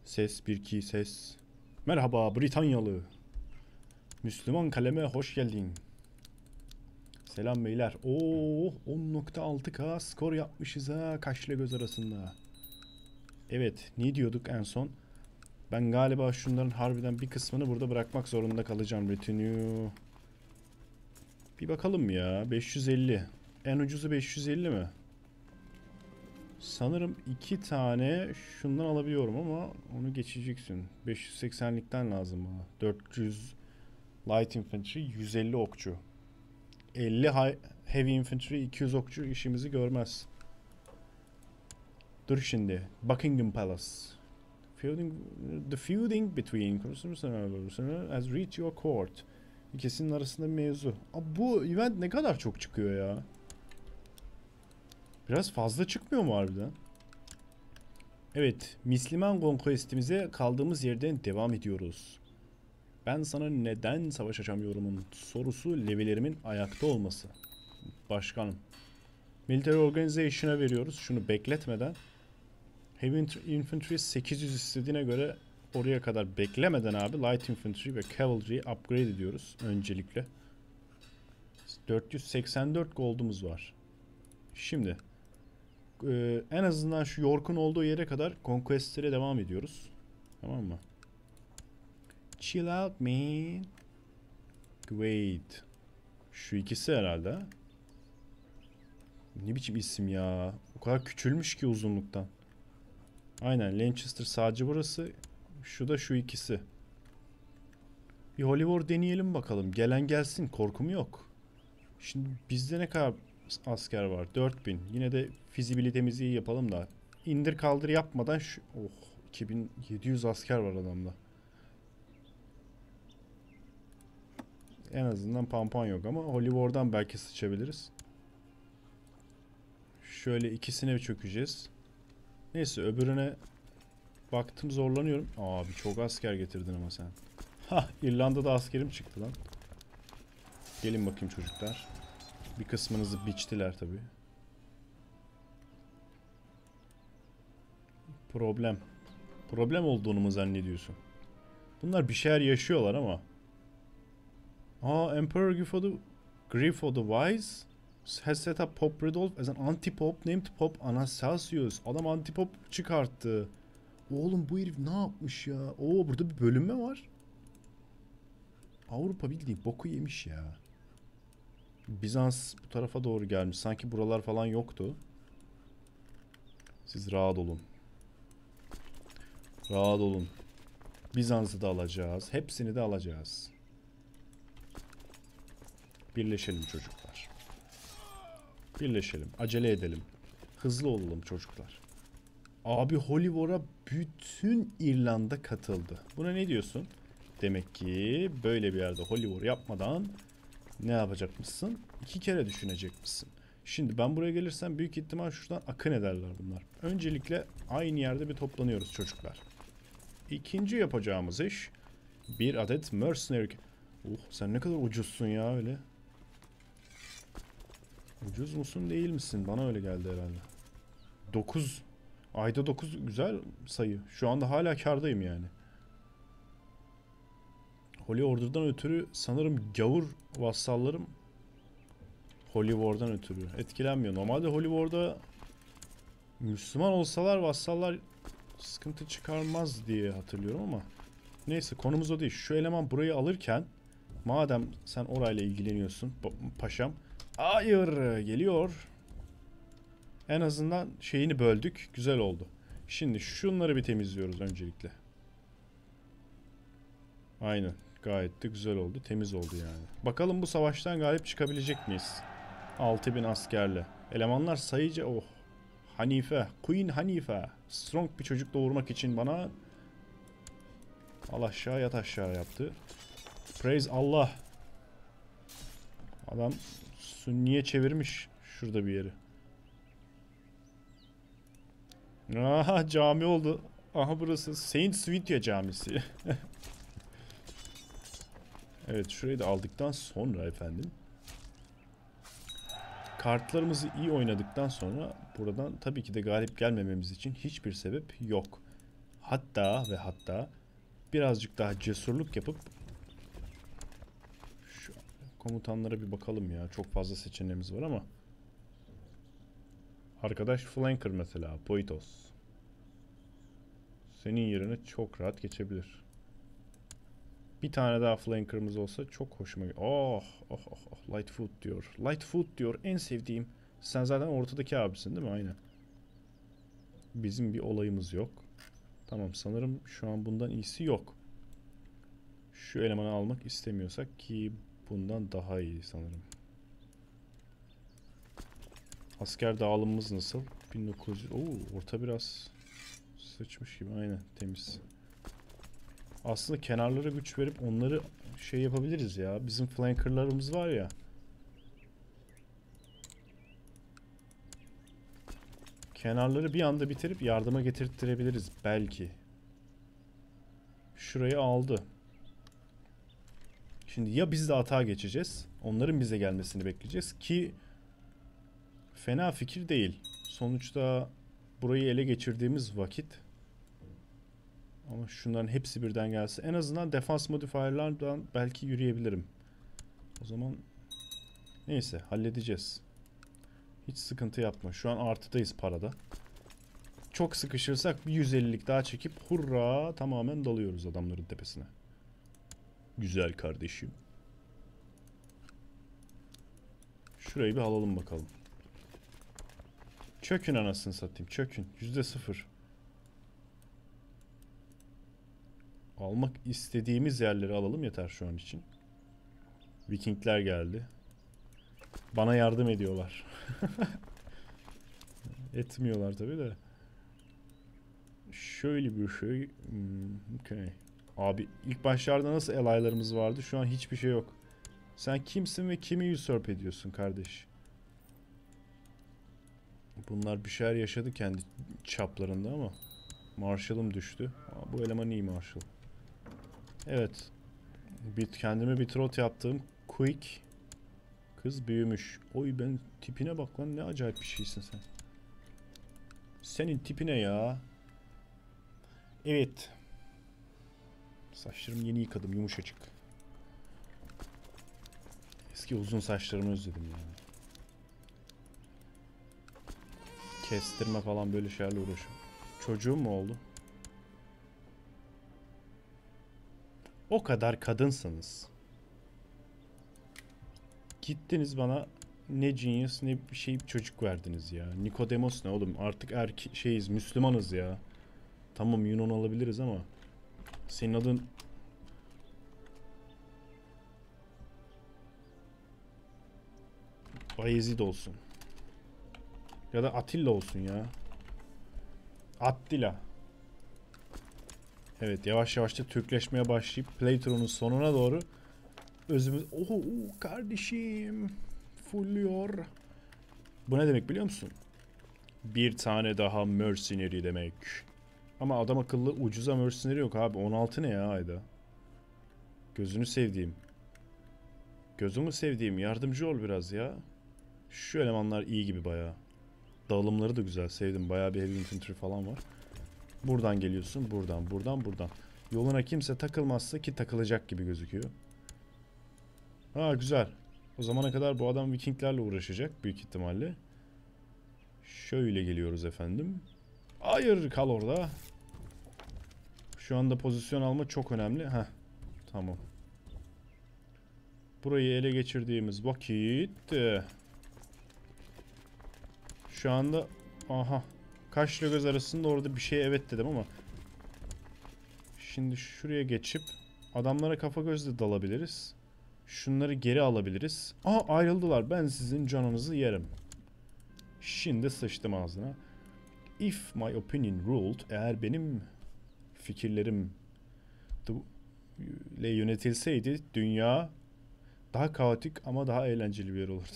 Ses 1-2 ses. Merhaba Britanyalı. Müslüman kaleme hoş geldin. Selam beyler. Oo 10.6K skor yapmışız ha kaşla göz arasında. Evet, ne diyorduk en son? Ben galiba şunların harbiden bir kısmını burada bırakmak zorunda kalacağım. Retinue. Bir bakalım ya. 550. En ucuzu 550 mi? Sanırım 2 tane şundan alabiliyorum ama onu geçeceksin. 580'likten lazım bana. 400 Light Infantry, 150 okçu. 50 Heavy Infantry, 200 okçu işimizi görmez. Dur şimdi. Buckingham Palace. The feuding between has reached your court. İkisinin arasında bir mevzu. Abi bu event ne kadar çok çıkıyor ya. Biraz fazla çıkmıyor mu harbiden? Evet, Müslüman Conquest'imize kaldığımız yerden devam ediyoruz. Ben sana neden savaş açamıyorumun sorusu levellerimin ayakta olması. Başkanım. Military Organization'a veriyoruz şunu bekletmeden. Heavy Infantry 800 istediğine göre oraya kadar beklemeden abi Light Infantry ve Cavalry'yi upgrade ediyoruz öncelikle. 484 gold'umuz var. Şimdi en azından şu York'un olduğu yere kadar Conquest'lere devam ediyoruz. Tamam mı? Chill out man. Wait. Şu ikisi herhalde. Ne biçim isim ya. O kadar küçülmüş ki uzunluktan. Aynen Lancaster sadece burası. Şu da şu ikisi. Bir Holy War deneyelim bakalım. Gelen gelsin. Korkum yok. Şimdi bizde ne kadar asker var? 4000. Yine de fizibilitemizi iyi yapalım da. İndir kaldır yapmadan şu... Oh 2700 asker var adamda. En azından pampan yok ama Holy War'dan belki sıçabiliriz. Şöyle ikisine çökeceğiz. Neyse öbürüne baktım zorlanıyorum. Abi çok asker getirdin ama sen. Hah İrlanda'da askerim çıktı lan. Gelin bakayım çocuklar. Bir kısmınızı biçtiler tabii. Problem. Problem olduğunu mu zannediyorsun? Bunlar bir şeyler yaşıyorlar ama. Emperor Grifo the Wise has set up Pope Rudolph as an anti-pope named Pope Anastasius. Adam anti-pop çıkarttı. Oğlum bu herif ne yapmış ya? Oo burada bir bölünme var. Avrupa bildiğin boku yemiş ya. Bizans bu tarafa doğru gelmiş. Sanki buralar falan yoktu. Siz rahat olun. Rahat olun. Bizans'ı da alacağız. Hepsini de alacağız. Birleşelim çocuklar. Birleşelim. Acele edelim. Hızlı olalım çocuklar. Abi Holy War'a bütün İrlanda katıldı. Buna ne diyorsun? Demek ki böyle bir yerde Holy War yapmadan ne yapacakmışsın? 2 kere düşünecekmişsin. Şimdi ben buraya gelirsem büyük ihtimal şuradan akın ederler bunlar. Öncelikle aynı yerde bir toplanıyoruz çocuklar. İkinci yapacağımız iş bir adet mercenary. Sen ne kadar ucuzsun ya öyle. Ucuz musun değil misin? Bana öyle geldi herhalde. 9. Ayda 9 güzel sayı. Şu anda hala kârdayım yani. Holy Order'dan ötürü sanırım gavur vassallarım Holy War'dan ötürü etkilenmiyor. Normalde Holy War'da Müslüman olsalar vassallar sıkıntı çıkarmaz diye hatırlıyorum ama neyse konumuz o değil. Şu eleman burayı alırken madem sen orayla ilgileniyorsun paşam. Hayır geliyor. En azından şeyini böldük. Güzel oldu. Şimdi şunları bir temizliyoruz öncelikle. Aynen. Gayet de güzel oldu. Temiz oldu yani. Bakalım bu savaştan galip çıkabilecek miyiz? 6000 askerle. Elemanlar sayıca oh. Hanife. Queen Hanife. Strong bir çocuk doğurmak için bana al aşağı yat aşağı yaptı. Praise Allah. Adam Sünniye çevirmiş şurada bir yeri. Aha cami oldu. Aha burası Saint Swithia camisi. Evet şurayı da aldıktan sonra efendim. Kartlarımızı iyi oynadıktan sonra buradan tabii ki de galip gelmememiz için hiçbir sebep yok. Hatta birazcık daha cesurluk yapıp şu komutanlara bir bakalım ya. Çok fazla seçeneğimiz var ama. Arkadaş flanker mesela. Poitos. Senin yerine çok rahat geçebilir. Bir tane daha flanker'ımız olsa çok hoşuma gidiyor. Oh. Lightfoot diyor. Lightfoot diyor. En sevdiğim. Sen zaten ortadaki abisin değil mi? Aynen. Bizim bir olayımız yok. Tamam, sanırım şu an bundan iyisi yok. Şu elemanı almak istemiyorsak ki bundan daha iyi sanırım. Asker dağılımımız nasıl? 1900. Orta biraz sıçmış gibi. Aynen, temiz. Aslında kenarlara güç verip onları şey yapabiliriz ya. Bizim flankerlarımız var ya. Kenarları bir anda bitirip yardıma getirttirebiliriz belki. Şurayı aldı. Şimdi ya biz de atağa geçeceğiz. Onların bize gelmesini bekleyeceğiz ki fena fikir değil. Sonuçta burayı ele geçirdiğimiz vakit, ama şunların hepsi birden gelse en azından defans modifier'lardan belki yürüyebilirim. O zaman neyse, halledeceğiz. Hiç sıkıntı yapma. Şu an artıdayız parada. Çok sıkışırsak bir 150'lik daha çekip hurra tamamen dalıyoruz adamların tepesine. Güzel kardeşim. Şurayı bir alalım bakalım. Çökün anasını satayım. Çökün. %0. Almak istediğimiz yerleri alalım yeter şu an için. Vikingler geldi. Bana yardım ediyorlar. Etmiyorlar tabii de. Şöyle bir şey. Okay. Abi ilk başlarda nasıl alaylarımız vardı? Şu an hiçbir şey yok. Sen kimsin ve kimi usurp ediyorsun kardeş? Bunlar bir şeyler yaşadı kendi çaplarında ama. Marshall'ım düştü. Bu eleman iyi Marshall. Evet. Kendime bir trot yaptığım quick kız büyümüş. Oy, ben tipine bak lan, ne acayip bir şeysin sen. Senin tipine ya. Evet. Saçlarımı yeni yıkadım, yumuşacık. Eski uzun saçlarımı özledim ya. Kestirme falan böyle şeylerle uğraşıyorum. Çocuğum mu oldu? O kadar kadınsınız. Gittiniz bana ne genius ne bir şey çocuk verdiniz ya. Nikodemos ne oğlum? Artık şeyiz, Müslümanız ya. Tamam, Yunan olabiliriz ama senin adın Bayezid olsun. Ya da Atilla olsun ya. Attila. Evet, yavaş yavaş da Türkleşmeye başlayıp Playtron'un sonuna doğru özümüz... Oho kardeşim. Fulluyor. Bu ne demek biliyor musun? Bir tane daha mercenary demek. Ama adam akıllı ucuza mercenary yok abi. 16 ne ya ayda? Gözünü sevdiğim. Gözümü sevdiğim, yardımcı ol biraz ya. Şu elemanlar iyi gibi bayağı. Dağılımları da güzel, sevdim. Bayağı bir heavy infantry falan var. Buradan geliyorsun, buradan. Yoluna kimse takılmazsa, ki takılacak gibi gözüküyor. Ha güzel. O zamana kadar bu adam Vikinglerle uğraşacak büyük ihtimalle. Şöyle geliyoruz efendim. Hayır, kal orada. Şu anda pozisyon alma çok önemli. Heh, tamam. Burayı ele geçirdiğimiz vakit şu anda aha, kaşla göz arasında orada bir şey evet dedim ama şimdi şuraya geçip adamlara kafa gözle dalabiliriz. Şunları geri alabiliriz. Aa, ayrıldılar. Ben sizin canınızı yerim. Şimdi sıçtım ağzına. If my opinion ruled, eğer benim fikirlerim ile yönetilseydi dünya daha kaotik ama daha eğlenceli bir yer olurdu.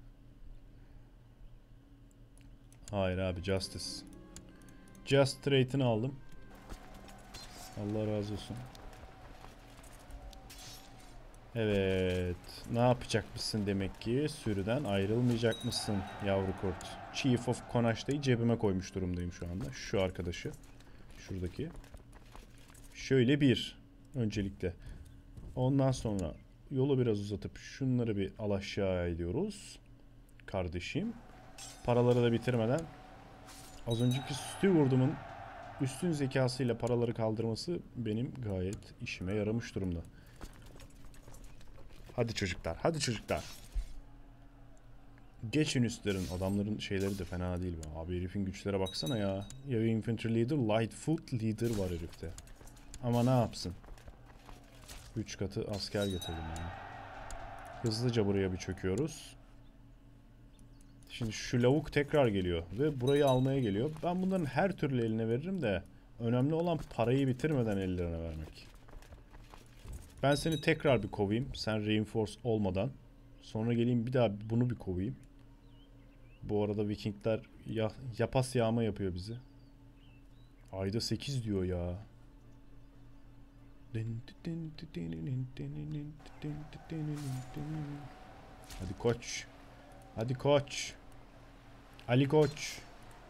Hayır abi, justice. Just trait'ini aldım. Allah razı olsun. Evet. Ne yapacakmışsın demek ki? Sürüden ayrılmayacakmışsın yavru kurt. Chief of Konaş'tayı cebime koymuş durumdayım şu anda. Şu arkadaşı. Şuradaki. Şöyle bir öncelikle. Ondan sonra yolu biraz uzatıp şunları bir al aşağı ediyoruz. Kardeşim. Paraları da bitirmeden az önceki Steward'ımın üstün zekasıyla paraları kaldırması benim gayet işime yaramış durumda. Hadi çocuklar, hadi çocuklar. Geçin üstlerin. Adamların şeyleri de fena değil be. Abi herifin güçlere baksana ya. Ya infantry leader, light foot leader var herifte. Ama ne yapsın? 3 katı asker getirdim yani. Hızlıca buraya bir çöküyoruz. Şimdi şu lavuk tekrar geliyor ve burayı almaya geliyor. Ben bunların her türlü eline veririm de önemli olan parayı bitirmeden ellerine vermek. Ben seni tekrar bir kovayım. Sen reinforce olmadan. Sonra geleyim bir daha bunu bir kovayım. Bu arada Vikingler yapas yağma yapıyor bizi. Ayda 8 diyor ya. Hadi koç. Hadi koç. Ali Koç.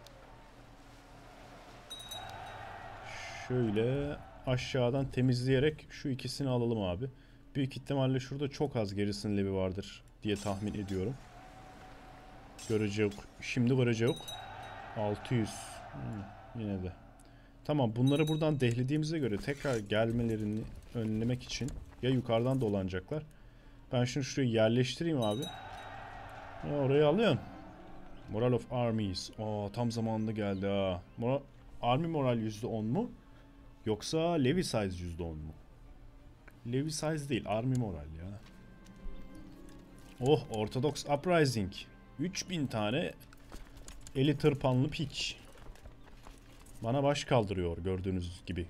Şöyle aşağıdan temizleyerek şu ikisini alalım abi. Büyük ihtimalle şurada çok az Garrison Levy vardır diye tahmin ediyorum. Görece yok. Şimdi görece yok. 600. Yine de. Tamam, bunları buradan dehlediğimize göre tekrar gelmelerini önlemek için ya yukarıdan dolanacaklar. Ben şunu şuraya yerleştireyim abi. Ya orayı alıyorum. Moral of Armies. Aa, tam zamanında geldi ha. Army moral %10 mu? Yoksa Levy size %10 mu? Levy size değil, Army moral ya. Oh, Orthodox Uprising. 3000 tane eli tırpanlı piç. Bana baş kaldırıyor gördüğünüz gibi.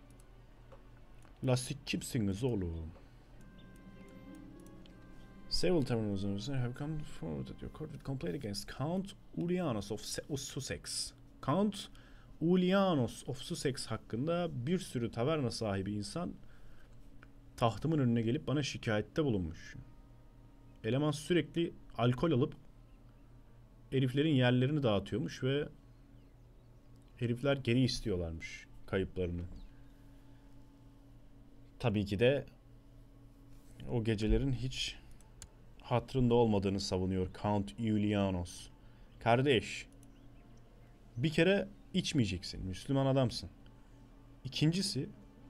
Lastik kimsiniz oğlum? Several terminals have come forward that your court would complain against Count Ulianos of Sussex. Count Ulianos of Sussex hakkında bir sürü taverna sahibi insan tahtımın önüne gelip bana şikayette bulunmuş. Eleman sürekli alkol alıp heriflerin yerlerini dağıtıyormuş ve herifler geri istiyorlarmış kayıplarını. Tabii ki de o gecelerin hiç hatırında olmadığını savunuyor Count Ulianos. Kardeş, bir kere içmeyeceksin. Müslüman adamsın. İkincisi,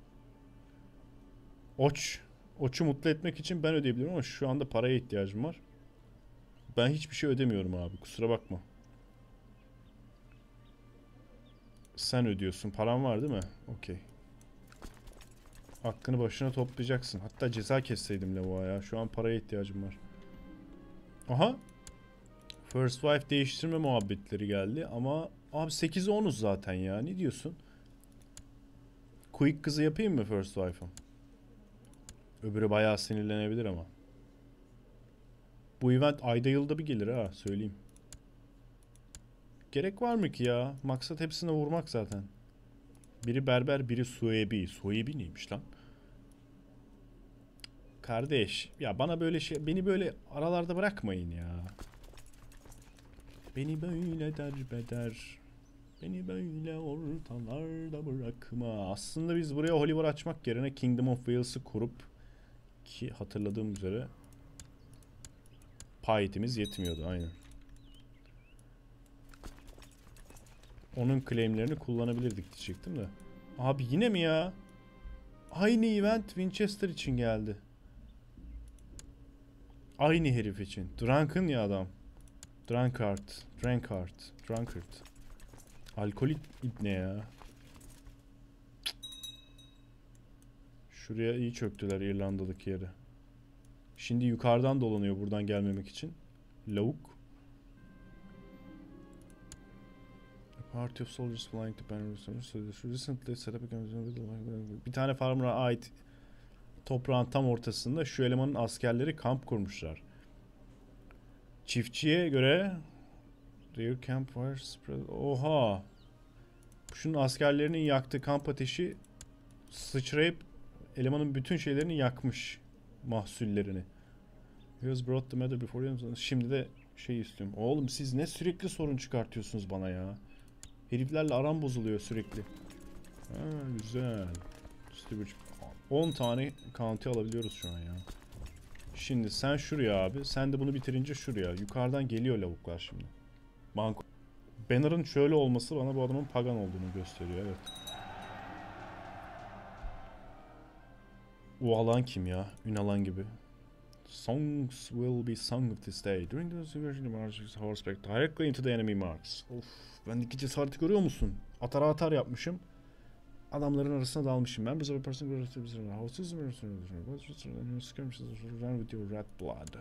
Oç'u mutlu etmek için ben ödeyebilirim ama şu anda paraya ihtiyacım var. Ben hiçbir şey ödemiyorum abi. Kusura bakma. Sen ödüyorsun. Paran var değil mi? Okey. Hakkını başına toplayacaksın. Hatta ceza kesseydim lavuğa ya. Şu an paraya ihtiyacım var. Aha. First Wife değiştirme muhabbetleri geldi ama abi 8'e 10'uz zaten ya. Ne diyorsun? Quick kızı yapayım mı First Wife'ım? Öbürü bayağı sinirlenebilir ama. Bu event ayda yılda bir gelir ha, söyleyeyim. Gerek var mı ki ya? Maksat hepsine vurmak zaten. Biri berber, biri Suebi. Suebi neymiş lan? Kardeş, ya bana böyle şey, beni böyle aralarda bırakmayın ya. Beni böyle derbeder. Beni böyle ortalarda bırakma. Aslında biz buraya Hollywood açmak yerine Kingdom of Wales'ı kurup, ki hatırladığım üzere payetimiz yetmiyordu aynen. Onun claimlerini kullanabilirdik diyecektim de. Abi yine mi ya? Aynı event Winchester için geldi. Aynı herif için. Drunken ya adam. Drunkard. Alkolik ne ya? Şuraya iyi çöktüler İrlanda'daki yere. Şimdi yukarıdan dolanıyor buradan gelmemek için. Lavuk. Party of soldiers flying to Banner recently set up bir tane farmer'a ait toprağın tam ortasında şu elemanın askerleri kamp kurmuşlar. Çiftçiye göre their campfire spread. Oha. Şunun askerlerinin yaktığı kamp ateşi sıçrayıp elemanın bütün şeylerini yakmış, mahsullerini. He has brought the matter before him. Şimdi de şey istiyorum. Oğlum siz ne sürekli sorun çıkartıyorsunuz bana ya. Heriflerle aram bozuluyor sürekli. Ha, güzel. Stübüç. 10 tane county alabiliyoruz şu an ya. Şimdi sen şuraya abi. Sen de bunu bitirince şuraya. Yukarıdan geliyor lavuklar şimdi. Banko. Banner'ın şöyle olması bana bu adamın pagan olduğunu gösteriyor. Evet. O alan kim ya? Ünalan gibi. Songs will be sung of this day. During the diversion marches horseback directly into the enemy marks. Of, bendeki cesareti görüyor musun? Atara atar yapmışım. Adamların arasına dalmışım. Ben bu sefer person with your red blood.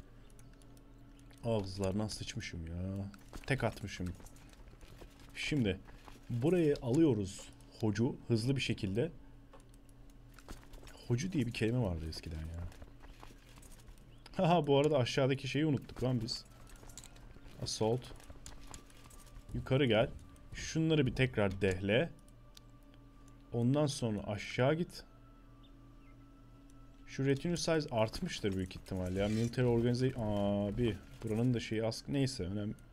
Ağızlarına sıçmışım ya. Tek atmışım. Şimdi burayı alıyoruz. Hocu hızlı bir şekilde. Hocu diye bir kelime vardı eskiden ya. Haha, bu arada aşağıdaki şeyi unuttuk lan biz. Assault. Yukarı gel. Şunları bir tekrar dehle. Ondan sonra aşağı git. Şu retinue size artmıştır büyük ihtimal ya. Military organization... Abi buranın da şeyi az... Neyse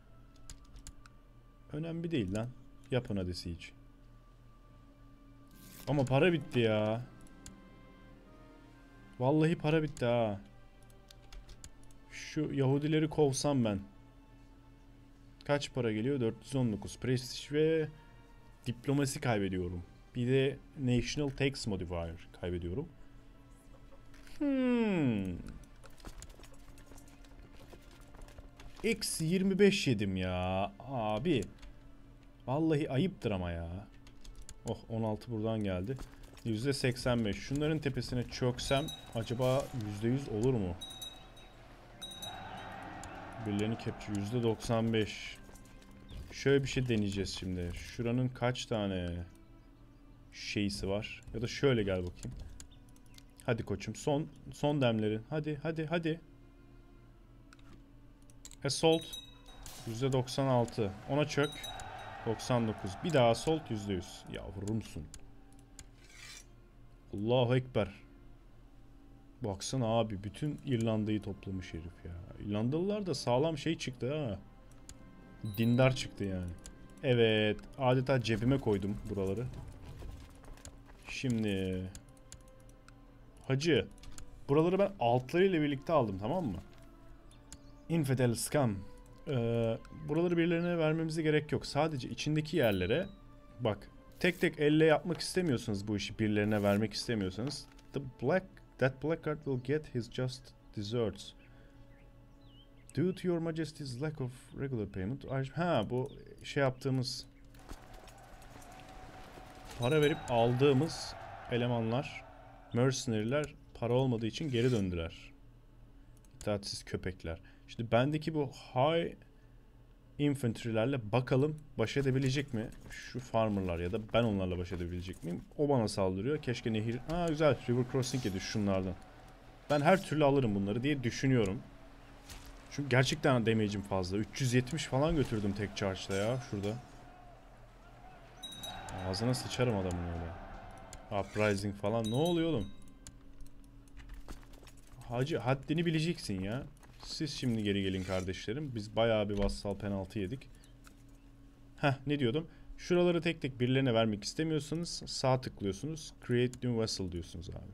önemli değil lan. Yapın hadi siege. Ama para bitti ya. Vallahi para bitti ha. Şu Yahudileri kovsam ben. Kaç para geliyor? 419. Prestige ve diplomasi kaybediyorum. Bir de National Tax Modifier kaybediyorum. Eksi 25 yedim ya. Abi. Vallahi ayıptır ama ya. Oh, 16 buradan geldi. %85. Şunların tepesine çöksem acaba %100 olur mu? Birilerini capture %95. Şöyle bir şey deneyeceğiz şimdi. Şuranın kaç tane şeysi var? Ya da şöyle gel bakayım. Hadi koçum, son demlerin. Hadi. Assault %96. Ona çök. 99. Bir daha assault %100. Yavrumsun. Allahu Ekber. Baksana abi, bütün İrlanda'yı toplamış herif ya. İrlandalılar da sağlam şey çıktı ha. Dindar çıktı yani. Evet, adeta cebime koydum buraları. Şimdi hacı, buraları ben altlarıyla birlikte aldım, tamam mı? Infidel scam. Buraları birilerine vermemize gerek yok. Sadece içindeki yerlere bak. Tek tek elle yapmak istemiyorsanız, bu işi birilerine vermek istemiyorsanız, that blackguard will get his just deserts. Due to your majesty's lack of regular payment. Bu şey yaptığımız, para verip aldığımız elemanlar, mercenary'ler para olmadığı için geri döndüler. İtaatsiz köpekler. İşte bendeki bu high infantry'lerle bakalım baş edebilecek mi? Şu farmerlar ya da ben onlarla baş edebilecek miyim? O bana saldırıyor. Keşke nehir... Güzel. River crossing yedi şunlardan. Ben her türlü alırım bunları diye düşünüyorum. Çünkü gerçekten damage'im fazla. 370 falan götürdüm tek charge'da ya şurada. Ağzına sıçarım adamın öyle. Uprising falan. Ne oluyor oğlum? Hacı, haddini bileceksin ya. Siz şimdi geri gelin kardeşlerim. Biz bayağı bir vassal penaltı yedik. Ne diyordum? Şuraları tek tek birilerine vermek istemiyorsanız sağ tıklıyorsunuz. Create New Vessel diyorsunuz abi.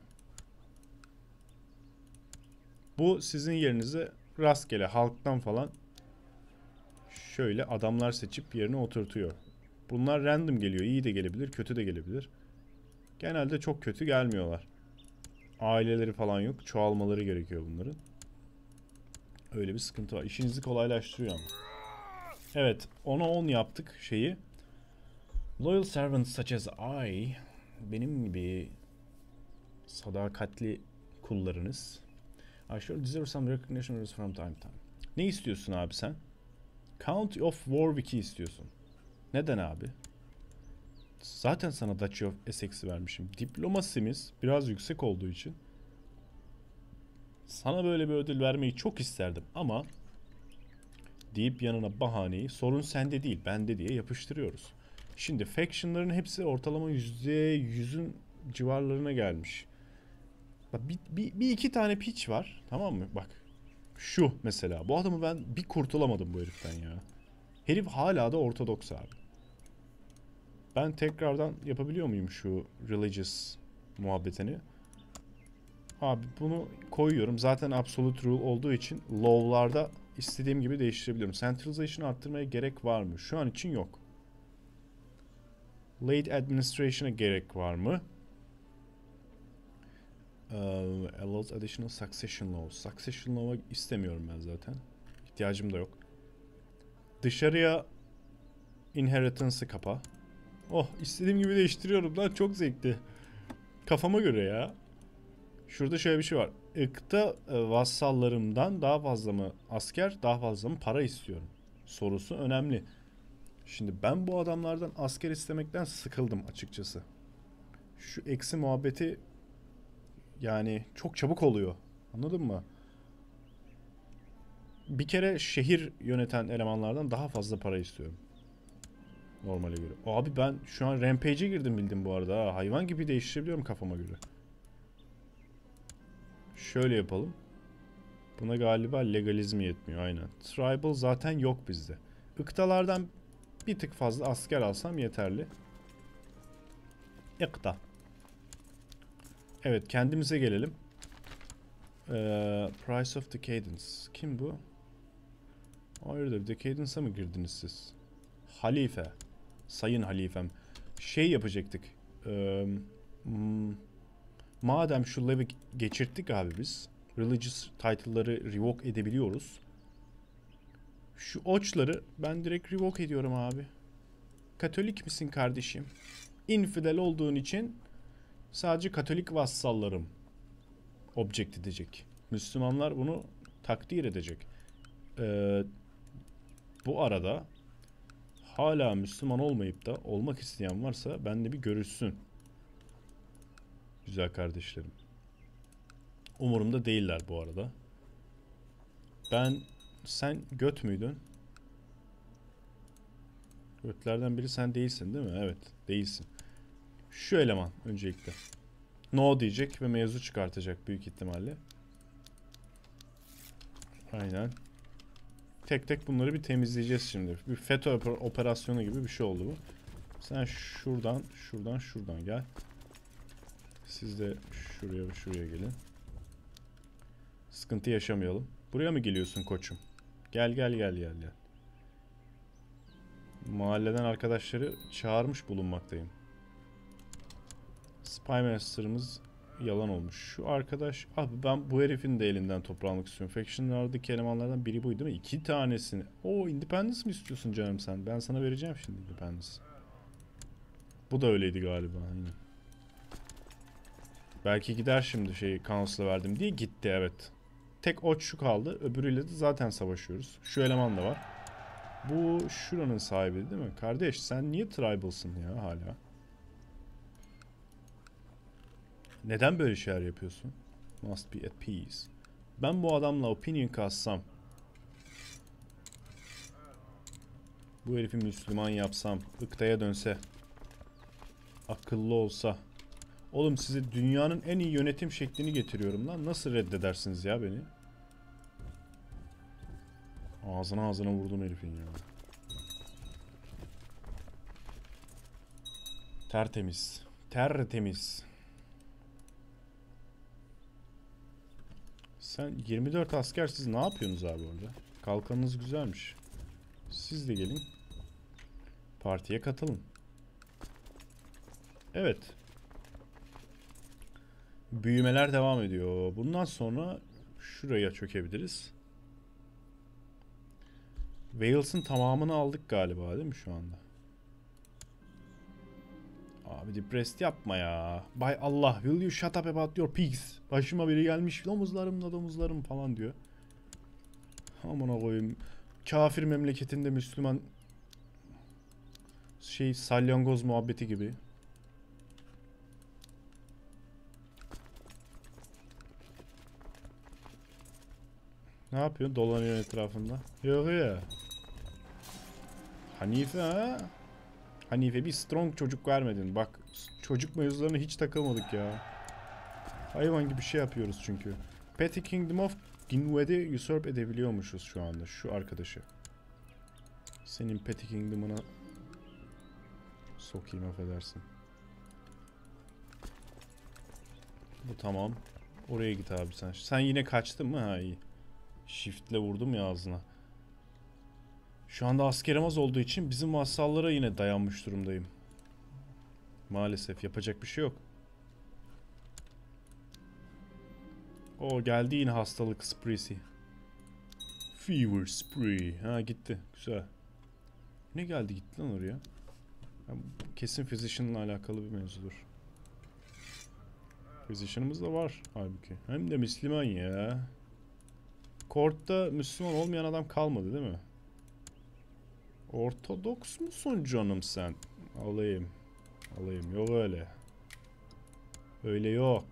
Bu sizin yerinize rastgele halktan falan şöyle adamlar seçip yerine oturtuyor. Bunlar random geliyor. İyi de gelebilir, kötü de gelebilir. Genelde çok kötü gelmiyorlar. Aileleri falan yok. Çoğalmaları gerekiyor bunların. Öyle bir sıkıntı var. İşinizi kolaylaştırıyor ama. Evet. 10'a 10 yaptık şeyi. Loyal servants such as I, benim gibi sadakatli kullarınız, I should deserve some recognition from time to time. Ne istiyorsun abi sen? County of Warwick'i istiyorsun. Neden abi? Zaten sana Duchy of Essex'i vermişim. Diplomasimiz biraz yüksek olduğu için sana böyle bir ödül vermeyi çok isterdim ama deyip yanına bahaneyi, sorun sende değil bende diye yapıştırıyoruz. Şimdi faction'ların hepsi ortalama %100'ün civarlarına gelmiş. Bak bir iki tane pitch var, tamam mı? Bak şu mesela, bu adamı ben bir kurtulamadım bu heriften ya. Herif hala da ortodoks abi. Ben tekrardan yapabiliyor muyum şu religious muhabbetini. Abi bunu koyuyorum. Zaten absolute rule olduğu için low'larda istediğim gibi değiştirebiliyorum. Centralization arttırmaya gerek var mı? Şu an için yok. Late administration'a gerek var mı? Allows additional succession laws. Succession law'a istemiyorum ben zaten. İhtiyacım da yok. Dışarıya inheritance'ı kapa. Oh, istediğim gibi değiştiriyorum lan, çok zevkli. Kafama göre ya. Şurada şöyle bir şey var. Irkta vassallarımdan daha fazla mı asker, daha fazla mı para istiyorum sorusu önemli. Şimdi ben bu adamlardan asker istemekten sıkıldım açıkçası. Şu eksi muhabbeti yani çok çabuk oluyor. Anladın mı? Bir kere şehir yöneten elemanlardan daha fazla para istiyorum. Normale göre. Abi ben şu an Rampage'e girdim bildim bu arada. Ha. Hayvan gibi değiştirebiliyorum kafama göre. Şöyle yapalım. Buna galiba legalizm yetmiyor aynen. Tribal zaten yok bizde. Iktalardan bir tık fazla asker alsam yeterli. Ikta. Evet, kendimize gelelim. Price of Decadence. Kim bu? Hayırdır, Decadence'a mı girdiniz siz? Halife. Sayın halifem. Şey yapacaktık. Madem şu level'i geçirttik abi biz. Religious title'ları revoke edebiliyoruz. Şu oçları ben direkt revoke ediyorum abi. Katolik misin kardeşim? Infidel olduğun için sadece Katolik vassallarım object edecek. Müslümanlar bunu takdir edecek. Bu arada hala Müslüman olmayıp da olmak isteyen varsa bende bir görüşsün. Güzel kardeşlerim. Umurumda değiller bu arada. Sen göt müydün? Götlerden biri sen değilsin değil mi? Evet, değilsin. Şu eleman öncelikle. No diyecek ve mevzu çıkartacak büyük ihtimalle. Aynen. Tek tek bunları bir temizleyeceğiz şimdi. Bir FETÖ operasyonu gibi bir şey oldu bu. Sen şuradan gel. Siz de şuraya gelin. Sıkıntı yaşamayalım. Buraya mı geliyorsun koçum? Gel. Mahalleden arkadaşları çağırmış bulunmaktayım. Spy Master'ımız yalan olmuş. Şu arkadaş... Abi ben bu herifin de elinden toprağını istiyorum. Faction'lardaki elemanlardan biri buydu değil mi? 2 tanesini. Oo, Independence mi istiyorsun canım sen? Ben sana vereceğim şimdi Independence. Bu da öyleydi galiba. Aynen. Belki gider şimdi Council'a verdim diye gitti, evet. Tek oç şu kaldı. Öbürüyle de zaten savaşıyoruz. Şu eleman da var. Bu şuranın sahibi değil mi? Kardeş sen niye tribalsın ya hala? Neden böyle şeyler yapıyorsun? Must be at peace. Ben bu adamla opinion kassam, bu herifi Müslüman yapsam, ıktaya dönse, akıllı olsa. Oğlum size dünyanın en iyi yönetim şeklini getiriyorum lan. Nasıl reddedersiniz ya beni? Ağzına vurdum herifin ya. Tertemiz. Tertemiz. Sen 24 asker, siz ne yapıyorsunuz abi orada? Kalkanınız güzelmiş. Siz de gelin. Partiye katılın. Evet. Büyümeler devam ediyor. Bundan sonra şuraya çökebiliriz. Wales'ın tamamını aldık galiba değil mi şu anda? Abi depressed yapma ya. Bay Allah, will you shut up about your pigs? Başıma biri gelmiş, domuzlarım falan diyor. Amına koyayım. Kafir memleketinde Müslüman salyangoz muhabbeti gibi. Ne yapıyorsun? Dolanıyor etrafında. Yok ya. Hanife ha? Hanife bir strong çocuk vermedin. Bak çocuk mevzularına hiç takılmadık ya. Hayvan gibi şey yapıyoruz çünkü. Petty Kingdom of Ginwed'i usurp edebiliyormuşuz şu anda. Şu arkadaşı. Senin Petty Kingdom'ına sokayım, affedersin. Bu tamam. Oraya git abi sen. Sen yine kaçtın mı? Ha iyi. Shift'le vurdum ya ağzına. Şu anda askerim az olduğu için bizim vassallara yine dayanmış durumdayım. Maalesef yapacak bir şey yok. O geldi yine hastalık spreesi. Fever spree. Ha gitti. Güzel. Ne geldi gitti lan oraya? Ya, kesin physician'la alakalı bir mevzudur. Physician'ımız da var halbuki. Hem de Müslüman ya. Court'ta Müslüman olmayan adam kalmadı değil mi? Ortodoks musun canım sen? Alayım. Alayım. Yok öyle. Öyle yok.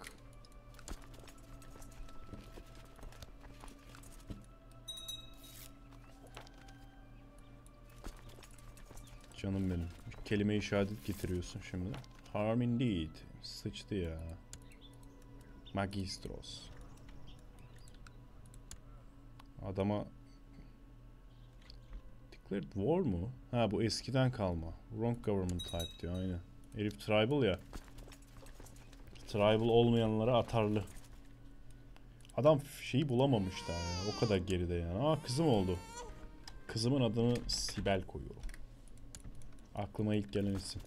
Canım benim. Kelime-i şehadet getiriyorsun şimdi. Harm indeed. Sıçtı ya. Magistros. Adama Declared war mu? Ha bu eskiden kalma. Wrong government type diyor aynen. Herif tribal ya. Tribal olmayanlara atarlı. Adam şeyi bulamamış daha ya. O kadar geride yani. Aa kızım oldu. Kızımın adını Sibel koyuyorum. Aklıma ilk gelen isim.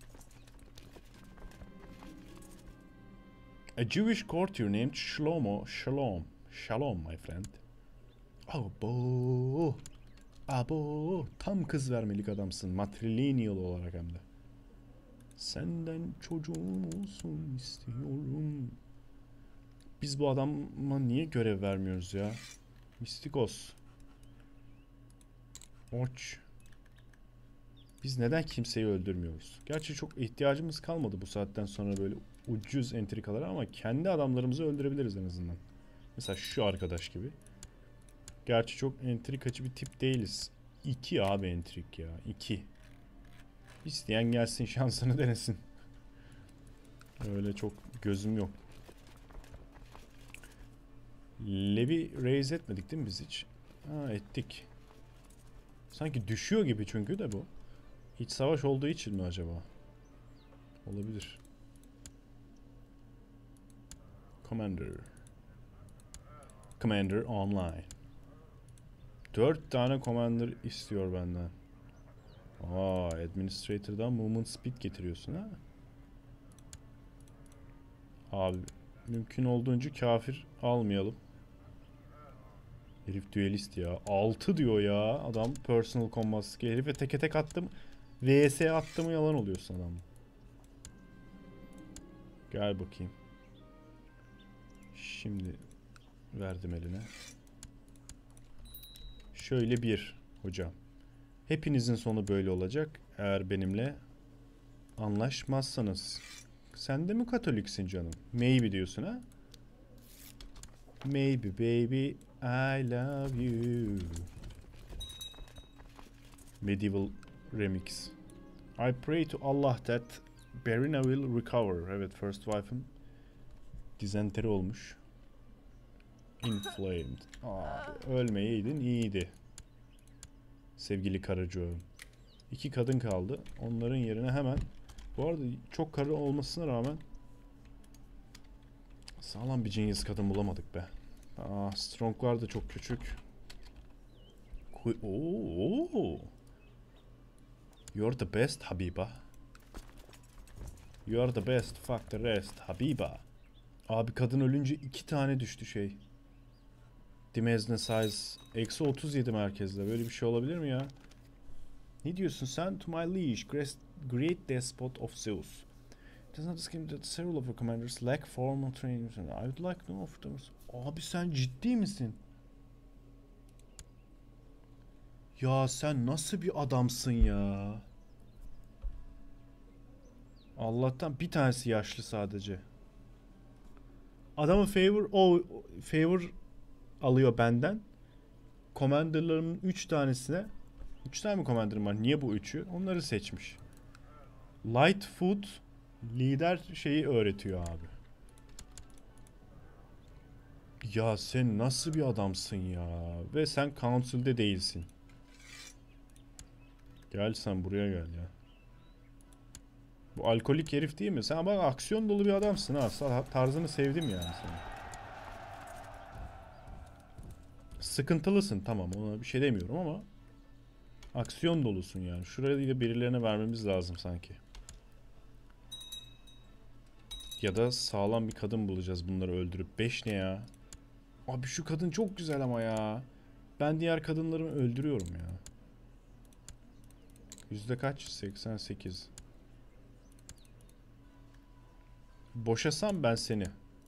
A Jewish courtier named Shlomo. Shalom my friend. Abo. Abo. Tam kız vermelik adamsın. Matrilineal olarak hem de. Senden çocuğum olsun istiyorum. Biz bu adama niye görev vermiyoruz ya? Mistikos. Oç. Biz neden kimseyi öldürmüyoruz? Gerçi çok ihtiyacımız kalmadı bu saatten sonra böyle ucuz entrikalara ama kendi adamlarımızı öldürebiliriz en azından. Mesela şu arkadaş gibi. Gerçi çok entrikacı bir tip değiliz. 2 abi entrik ya. 2. İsteyen gelsin şansını denesin. Öyle çok gözüm yok. Levi raise etmedik değil mi biz hiç? Ha ettik. Sanki düşüyor gibi çünkü de bu. İç savaş olduğu için mi acaba? Olabilir. Commander. Commander online. 4 tane commander istiyor benden. Aa, administrator'dan movement speed getiriyorsun ha? Abi mümkün olduğunca kafir almayalım. Herif düelist ya. 6 diyor ya. Adam personal combat skill. Herife teke tek attım. VS attım yalan oluyorsun adam. Gel bakayım. Şimdi verdim eline. Şöyle bir hocam. Hepinizin sonu böyle olacak. Eğer benimle anlaşmazsanız. Sen de mi Katoliksin canım? Maybe diyorsun ha? Maybe baby I love you. Medieval remix. I pray to Allah that Berina will recover. Evet, first wife'ım dizenteri olmuş. Inflamed. Abi ölmeyeydin iyiydi. Sevgili karıcığım. 2 kadın kaldı. Onların yerine hemen. Bu arada çok karı olmasına rağmen sağlam bir Cengiz kadın bulamadık be. Aa, Strong'lar da çok küçük. Oo. You're the best Habiba. You're the best, fuck the rest Habiba. Abi kadın ölünce 2 tane düştü şey. Dimezne size. Eksi 37 merkezde. Böyle bir şey olabilir mi ya? Ne diyorsun sen? To my liege, great despot of Zeus. It does not escape that several of our commanders lack formal training. I would like to offer them. Abi sen ciddi misin? Ya sen nasıl bir adamsın ya? Allah'tan bir tanesi yaşlı sadece. Adamın favor alıyor benden. Commander'larımın 3 tanesine 3 tane mi commander'ım var? Niye bu 3'ü? Onları seçmiş. Lightfoot lider şeyi öğretiyor abi. Ya sen nasıl bir adamsın ya? Ve sen council'de değilsin. Gel sen buraya gel ya. Bu alkolik herif değil mi? Sen bak aksiyon dolu bir adamsın ha. Tarzını sevdim yani senin. Sıkıntılısın tamam, ona bir şey demiyorum ama aksiyon dolusun yani. Şurayı da birilerine vermemiz lazım sanki. Ya da sağlam bir kadın bulacağız bunları öldürüp. 5 ne ya? Abi şu kadın çok güzel ama ya. Ben diğer kadınları öldürüyorum ya. Yüzde kaç? 88. Boşasam ben seni.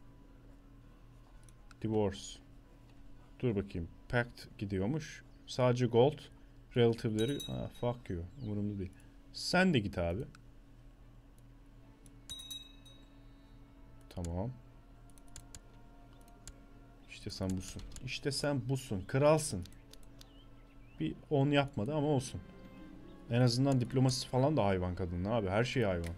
Divorce. Dur bakayım. Pact gidiyormuş. Sadece gold. Relative'leri. Ha, fuck you. Umurumda değil. Sen de git abi. Tamam. İşte sen busun. İşte sen busun. Kralsın. Bir 10 yapmadı ama olsun. En azından diploması falan da hayvan kadının abi. Her şey hayvan.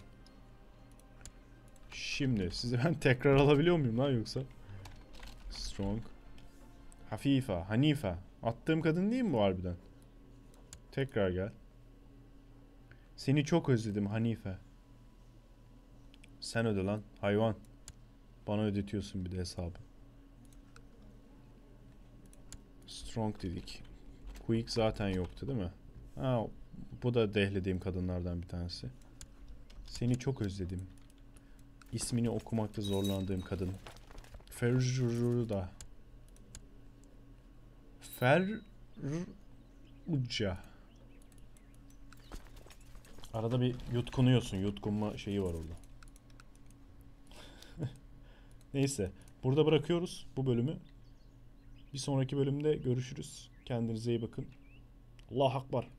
Şimdi sizi ben tekrar alabiliyor muyum lan yoksa? Strong. Hafife. Hanife. Attığım kadın değil mi bu harbiden? Tekrar gel. Seni çok özledim Hanife. Sen öde lan hayvan. Bana ödetiyorsun bir de hesabı. Strong dedik. Quick zaten yoktu değil mi? Ha, bu da dehlediğim kadınlardan bir tanesi. Seni çok özledim. İsmini okumakta zorlandığım kadın. Ferruda. Ferruca. Arada bir yutkunuyorsun. Yutkunma şeyi var orada. Neyse. Burada bırakıyoruz bu bölümü. Bir sonraki bölümde görüşürüz. Kendinize iyi bakın. Allahu Akbar.